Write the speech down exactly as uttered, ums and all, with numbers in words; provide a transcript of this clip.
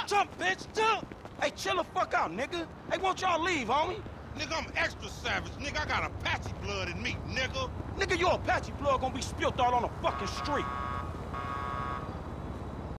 Jump, bitch, jump! Hey, chill the fuck out, nigga. Hey, won't y'all leave, homie? Nigga, I'm extra savage. Nigga, I got Apache blood in me, nigga. Nigga, your Apache blood gonna be spilled all on the fucking street.